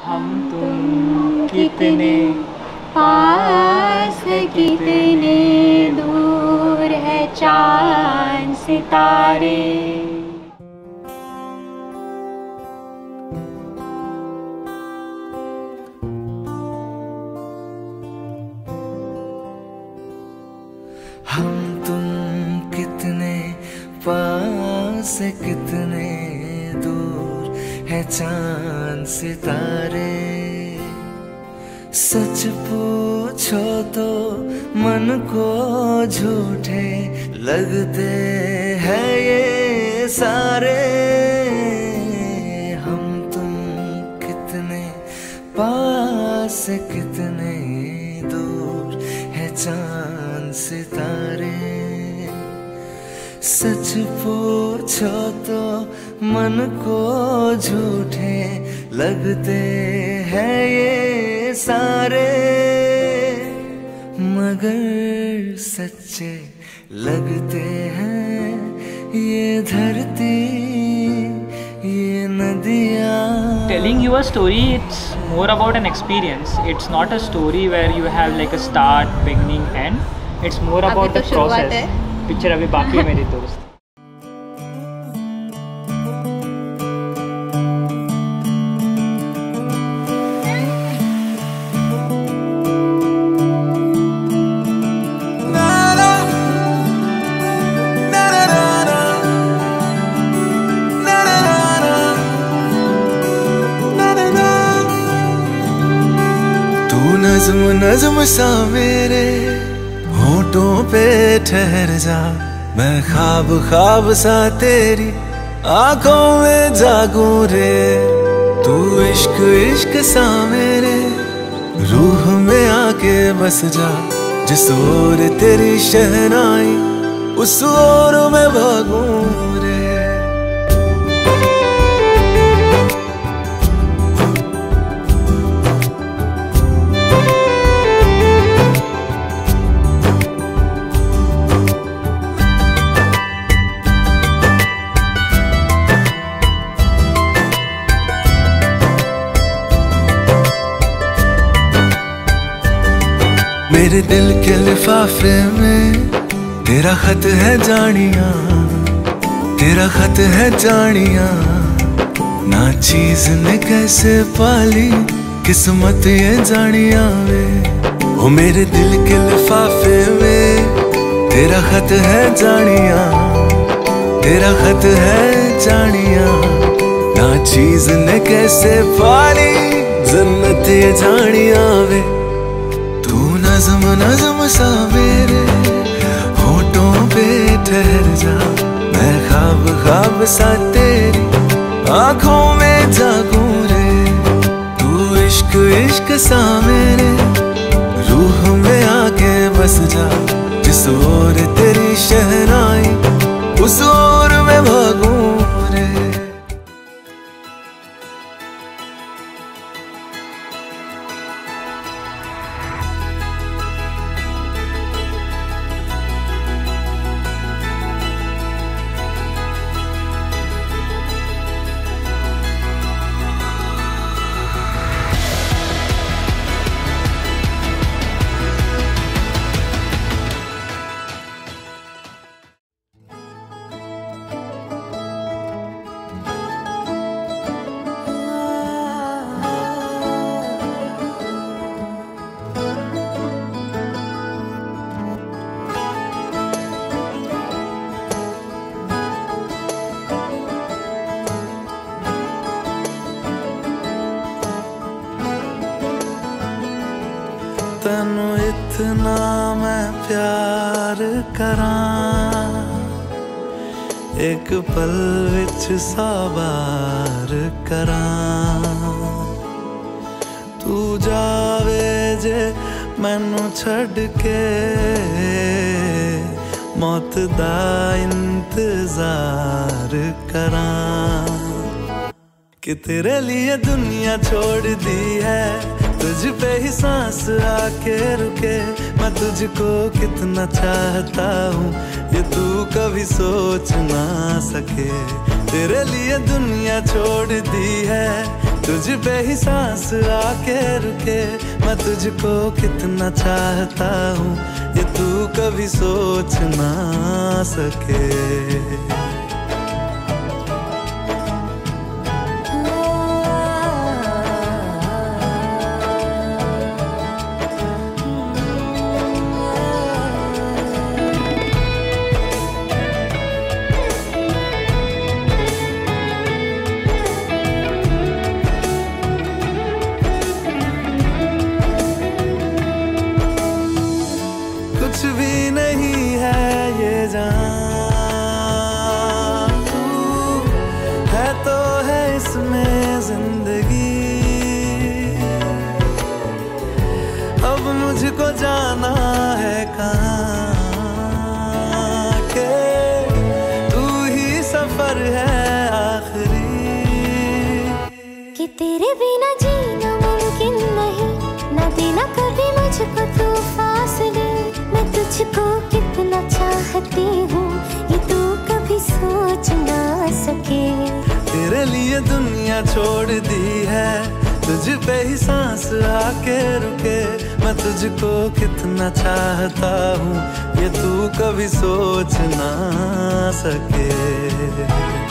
हम तुम कितने पास है, कितने दूर है चांद सितारे। हम तुम कितने पास है, कितने दूर है चांद सितारे। सच पूछो तो मन को झूठे लगते हैं ये सारे। हम तुम कितने पास है, कितने दूर है चांद सितारे। सच पूछो तो मन को झूठे लगते हैं ये सारे, मगर सच्चे लगते हैं ये धरती, ये नदियाँ। Telling you a story, it's more about an experience. It's not a story where you have like a start, beginning, end. It's more about the process. Picture अभी बाकी है मेरी दोस्त। तू नज़्म नज़्म सा मेरे होठों पे ठहर जा, मैं ख्वाब ख्वाब सा तेरी आंखों में जागूं रे। तू इश्क इश्क सा मेरे रूह में आके बस जा, जिस ओर तेरी शहनाई उस ओर मैं भागूं रे। मेरे दिल के लिफाफे में तेरा खत है जानिया, तेरा खत है जानिया। ना चीज ने कैसे पाली किस्मत ये जानिया वे। ओ मेरे दिल के लिफाफे में तेरा खत है जानिया, तेरा खत है जानिया। ना चीज ने कैसे पाली जन्नत ये जानिया वे। नज़्म नज़्म सा मेरे होठों पे ठहर जा, मैं ख्वाब ख्वाब सा तेरी आंखों में जागूं रे। तू इश्क इश्क सा मेरे रूह में आके बस जा, जिस ओर तेरी शहनाई उस ओर मैं भागूं रे। तैनू इतना मैं प्यार करां, एक पल विच साबार करां। तू जावे जे मैनू छड़ के, मौत दा इंतजार करां। कि तेरे लिए दुनिया छोड़ दी है, तुझ पे ही सांस आके रुके। मैं तुझको कितना चाहता हूँ ये तू कभी सोच ना सके। तेरे लिए दुनिया छोड़ दी है, तुझ पे ही सांस आके रुके। मैं तुझको कितना चाहता हूँ ये तू कभी सोच ना सके। कुछ भी नहीं है ये जान, तू है तो है इसमें जिंदगी। अब मुझको जाना है कहाँ के तू ही सफर है आखिरी। कि तेरे बिना जीना मुमकिन नहीं, ना देना कभी मुझको तू फासले। मैं तुझको कितना चाहती हूँ ये तू कभी सोच ना सके। तेरे लिए दुनिया छोड़ दी है, तुझ पे ही सांस आके रुके। मैं तुझको कितना चाहता हूँ ये तू कभी सोच ना सके।